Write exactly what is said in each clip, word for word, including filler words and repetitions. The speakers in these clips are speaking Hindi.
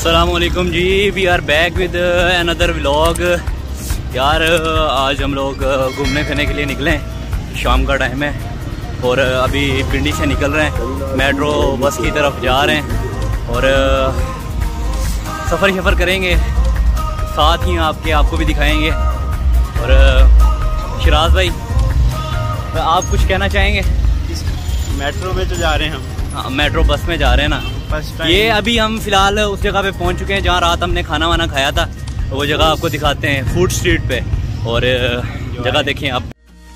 अस्सलामुअलैकुम जी, we are back with another vlog. यार आज हम लोग घूमने फिरने के लिए निकले हैं, शाम का टाइम है और अभी पिंडी से निकल रहे हैं, मेट्रो बस की तरफ जा रहे हैं और सफ़र सफ़र करेंगे, साथ ही आपके आपको भी दिखाएंगे। और शिराज भाई, आप कुछ कहना चाहेंगे? मेट्रो में तो जा रहे हैं हम। हाँ, मेट्रो बस में जा रहे हैं ना। ये अभी हम फिलहाल उस जगह पे पहुंच चुके हैं जहाँ रात हमने खाना वाना खाया था। वो जगह आपको दिखाते हैं, फूड स्ट्रीट पे, और जगह देखें आप।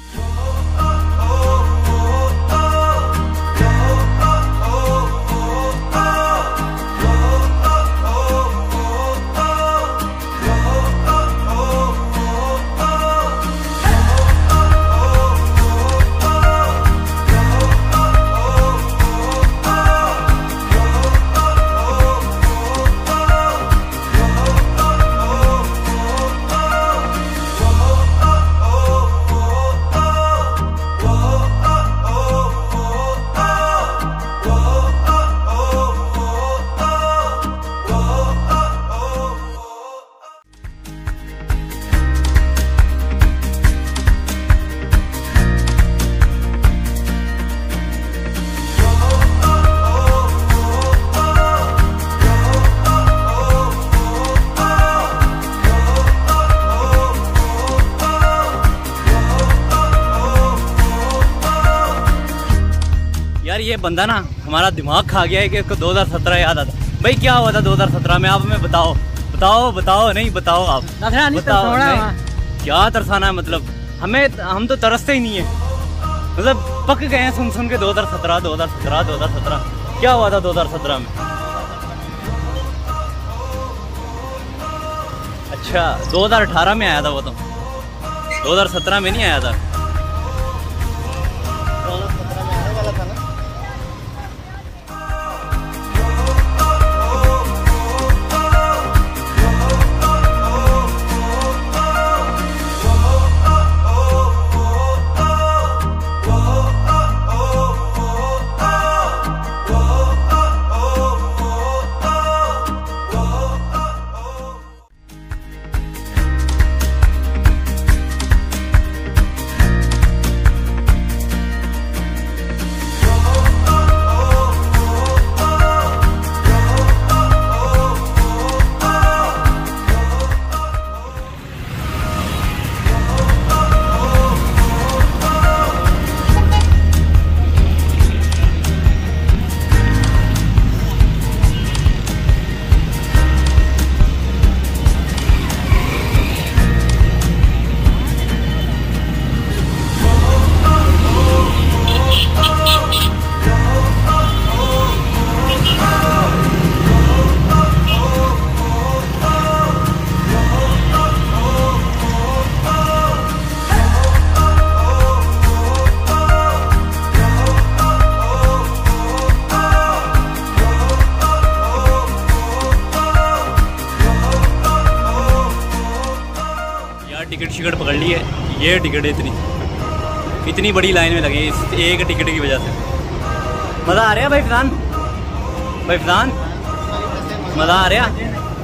यार ये बंदा ना हमारा दिमाग खा गया है कि इसको दो हज़ार सत्रह याद आता। भाई क्या हुआ था दो हज़ार सत्रह में, आप हमें बताओ बताओ बताओ नहीं बताओ आप बताओ। नहीं, क्या तरसाना है, मतलब हमें, हम तो तरसते ही नहीं है, मतलब पक गए हैं सुन सुन के। दो हज़ार सत्रह दो हज़ार सत्रह दो हज़ार सत्रह क्या हुआ था दो हज़ार सत्रह में? अच्छा, दो हज़ार अठारह में आया था वो, तो दो हज़ार सत्रह में नहीं आया था। टिकट शिकट पकड़ ली है, ये टिकट है, इतनी इतनी बड़ी लाइन में लगे इस एक टिकट की वजह से। मज़ा आ रहा है भाई फैजान? भाई फैजान मज़ा आ रहा?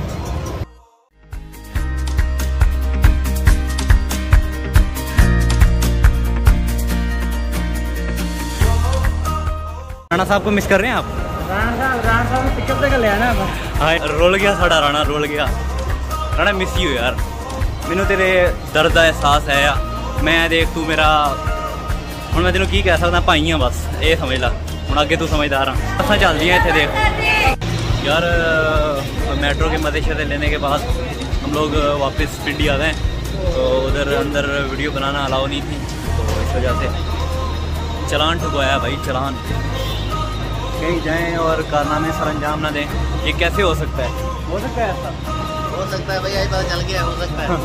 राणा साहब को मिस कर रहे हैं आप? राणा साहब राणा साहब पिकअप तक ले आना। हाँ, रोल गया साड़ा राणा, रोल गया राणा। मिस यू यार, मैनू तेरे दर्द का एहसास है। मैं देख, तू मेरा हूँ, मैं तेनों की कह सकता, भाई हाँ, बस ये समझ ला। हूँ अगे तू समझदार हाँ। बसा चल दी इतने देख यार। मेट्रो के मजे शे लेने के बाद हम लोग वापस पिंडी आ गए, तो उधर अंदर वीडियो बनाना अलाउ नहीं थी, तो इस वजह से चलान ठुकवाया भाई, चलान। कहीं जाएँ और कारनामे सर अंजाम ना दें, ये कैसे हो सकता है? हो सकता है ऐसा? हो सकता है भैया, पता चल गया, हो सकता है।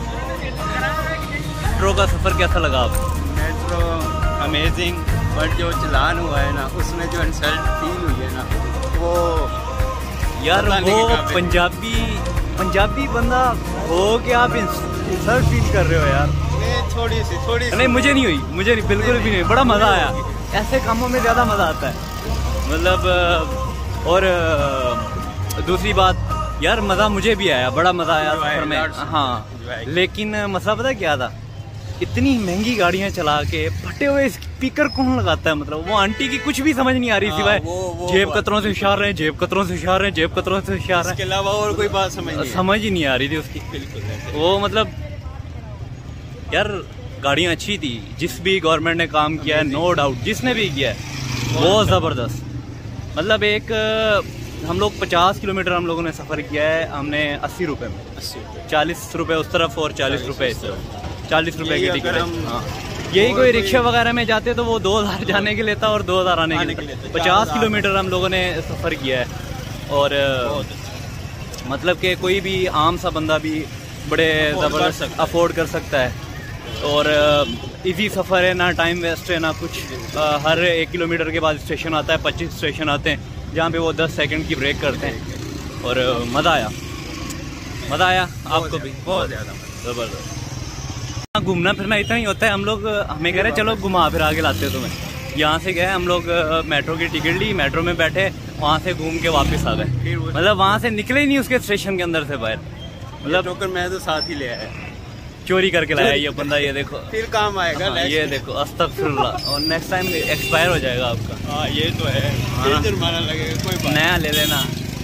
मेट्रो का सफ़र कैसा लगा आपको? मेट्रो अमेजिंग, बट जो चलान हुआ है ना, उसमें जो इंसल्ट फील हुई है ना, वो यार वो पंजाबी पंजाबी बंदा हो के आप इंसल्ट फील कर रहे हो यार। थोड़ी सी थोड़ी सी नहीं, मुझे नहीं हुई, मुझे नहीं, बिल्कुल भी नहीं। बड़ा मज़ा आया, ऐसे कामों में ज़्यादा मज़ा आता है। मतलब और दूसरी बात, यार मज़ा मुझे भी आया, बड़ा मज़ा आया सफर में। हाँ, Enjoy। लेकिन मसला पता क्या था, इतनी महंगी गाड़ियाँ चला के फटे हुए स्पीकर कौन लगाता है। मतलब वो आंटी की कुछ भी समझ नहीं आ रही हाँ, सिवाय वो- वो जेब बात कतरों से होशियार रहे, जेब कतरों से होशियार रहे, जेब कतरों से होशियार इसके रहे। अलावा और कोई बात समझ नहीं समझ ही नहीं आ रही थी उसकी। बिल्कुल ऐसे। वो मतलब यार गाड़ियाँ अच्छी थी, जिस भी गवर्नमेंट ने काम किया है, नो डाउट जिसने भी किया है बहुत ज़बरदस्त। मतलब एक हम लोग पचास किलोमीटर हम लोगों ने सफ़र किया है, हमने अस्सी रुपये में, अस्सी रुपये। चालीस रुपये उस तरफ और चालीस रुपये इस तरफ, चालीस रुपये की यही टिकट अगर है। हम- हाँ, यही और कोई कोई- रिक्शा वगैरह में जाते तो वो दो हज़ार जाने के लेता और दो हज़ार आने के आने के लेता। लेता। पचास चार किलोमीटर हम लोगों ने सफ़र किया है और बहुत अच्छा। मतलब कि कोई भी आम सा बंदा भी बड़े Afford कर ज़बरदस्त सकता है। अफोर्ड कर सकता है। और इजी सफ़र है, ना टाइम वेस्ट है ना कुछ। अ, हर एक किलोमीटर के बाद स्टेशन आता है, पच्चीस स्टेशन आते हैं जहाँ पे वो दस सेकंड की ब्रेक करते हैं। और अ, मज़ा आया, मज़ा आया आपको भी? बहुत ज़्यादा। ज़बरदस्त। हाँ, घूमना फिरना इतना ही होता है। हम लोग हमें कह रहे चलो घुमा फिरा के लाते तुम्हें। यहाँ से गए हम लोग, मेट्रो की टिकट ली, मेट्रो में बैठे, वहाँ से घूम के वापस आ गए। फिर वो- मतलब वहाँ से निकले ही नहीं उसके स्टेशन के अंदर से बाहर। मतलब टोकन मैं तो साथ ही ले आया। चोरी करके लाया ये बंदा, ये देखो। फिर काम आएगा। हाँ, next- ये देखो अस्तगफिरुल्लाह। और नेक्स्ट टाइम एक्सपायर हो जाएगा आपका, हाँ ये तो है। हाँ। फिर जुर्माना लगेगा, कोई बात नया ले लेना।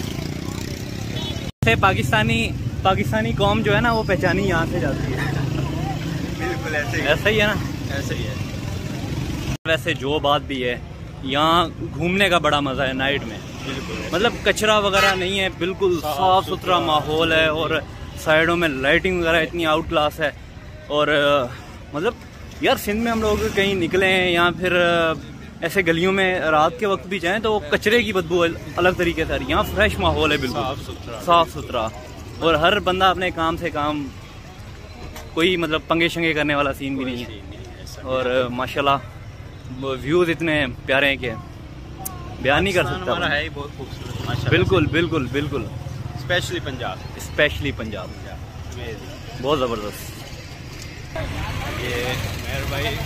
से पाकिस्तानी पाकिस्तानी कौम जो है ना वो पहचानी यहाँ से जाती है। नहीं। बिल्कुल ऐसे ही ऐसा ही है ना। ऐसे ही है। वैसे जो बात भी है, यहाँ घूमने का बड़ा मज़ा है नाइट में। बिल्कुल ऐसे। मतलब कचरा वगैरह नहीं है, बिल्कुल साफ साफ सुथरा सुथरा माहौल है और साइडों में लाइटिंग वगैरह इतनी आउट क्लास है। और अ, मतलब यार सिंध में हम लोग कहीं निकले हैं या फिर अ, ऐसे गलियों में रात के वक्त भी जाएं तो कचरे की बदबू अलग तरीके से आ रही है। यहाँ फ्रेश माहौल है, बिल्कुल साफ सुथरा। साफ सुथरा। और हर बंदा अपने काम से काम, कोई मतलब पंगे शंगे करने वाला सीन भी नहीं है। ऐसा। और अ, माशाल्लाह व्यूज़ इतने प्यारे हैं कि बयान नहीं कर पाकिस्तान सकता हमारा मैं। है ही बहुत खूबसूरत माशाल्लाह। बिल्कुल बिल्कुल बिल्कुल, specially Punjab. Specially Punjab Amazing। बहुत ज़बरदस्त। ये मेहर भाई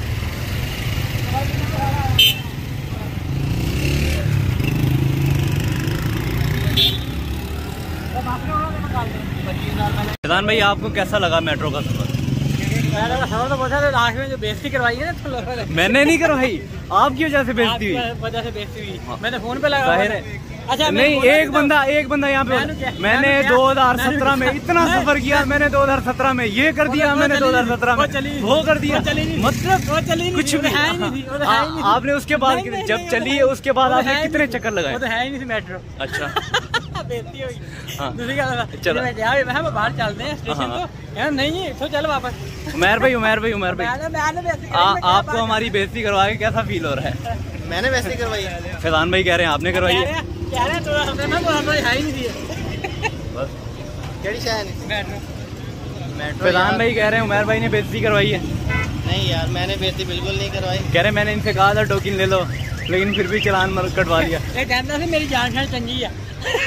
फैजान भाई आपको कैसा लगा मेट्रो का सफर? सवाल तो पूछा था लास्ट में जो बेइज्जती करवाई है ना तुम लोगों ने, मैंने नहीं करवाई, आपकी वजह से बेइज्जती हुई। आपकी वजह से बेइज्जती हुई। हाँ। मैंने फोन पे लगा जाहिर है। अच्छा नहीं, मैंने एक बोला बंदा एक बंदा यहाँ मैंने पे क्या- मैंने मैंने क्या- दो हज़ार सत्रह में मैंने- इतना मैं- सफर किया, मैंने दो हज़ार सत्रह में ये कर दिया, वो मैंने चली दो हज़ार नहीं, सत्रह वो में चली नहीं, वो कर दिया। वो चली नहीं, मतलब वो चली नहीं, कुछ वो भी तो है ही नहीं थी, वो तो है ही नहीं आ- थी। आपने उसके बाद नहीं, नहीं, जब नहीं, चली वो है तो- उसके बाद वो तो आपने है ही कितने नहीं। चक्कर लगाए? वो तो है ही नहीं थी मेट्रो। अच्छा बेइज्जती हुई। हाँ। दूसरी बात चलो। मैं क्या मैं हम बाहर चलते हैं स्टेशन हाँ। तो यार नहीं तो चल वापस। उमर भाई उमर भाई उमर भाई मैंने मैंने बेइज्जती करी, आ, मैं क्या आपको बात हमारी बेइज्जती करवा के कैसा फील हो रहा है? मैंने वैसे ही करवाई है। फैजान भाई कह रहे हैं आपने करवाई कह है। रहे हैं- कह रहे हैं तो हमने मैं तो हमने है ही नहीं थी बस केड़ी शहर नहीं मेट्रो। मेट्रो फैजान भाई कह रहे हैं उमर भाई ने बेइज्जती करवाई है। नहीं यार, मैंने बेइज्जती बिल्कुल नहीं करवाई। कह रहे मैंने इनसे कहा था टोकन ले लो, लेकिन फिर भी चलान मर कटवा लिया। ये कहता है मेरी जान शान चंगी है।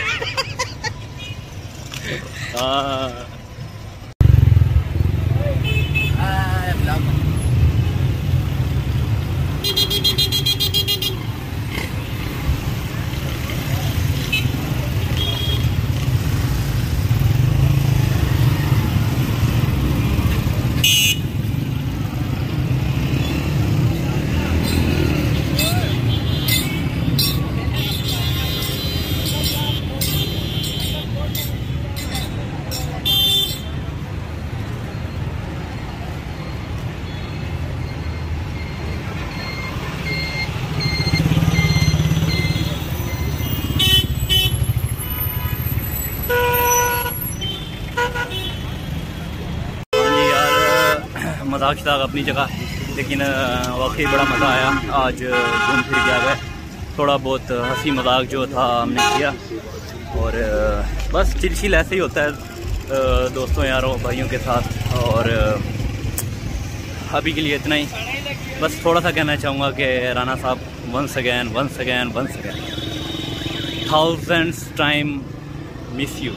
हाँ। मजाक शजाक अपनी जगह, लेकिन वाकई बड़ा मज़ा आया। आज घूम फिर के आ गए, थोड़ा बहुत हंसी मजाक जो था हमने किया। और बस चिलचिल ऐसे ही होता है दोस्तों यारों भाइयों के साथ। और अभी के लिए इतना ही। बस थोड़ा सा कहना चाहूँगा कि Rana Sahab once again once again once again thousands time miss you.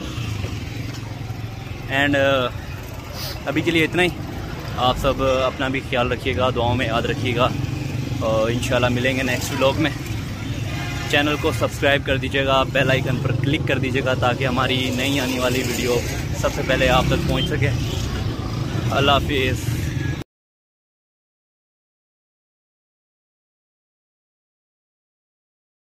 And अभी के लिए इतना ही। आप सब अपना भी ख्याल रखिएगा, दुआओं में याद रखिएगा और इंशाल्लाह मिलेंगे नेक्स्ट व्लॉग में। चैनल को सब्सक्राइब कर दीजिएगा, बेल आइकन पर क्लिक कर दीजिएगा ताकि हमारी नई आने वाली वीडियो सबसे पहले आप तक पहुंच सके। अल्लाह हाफिज़।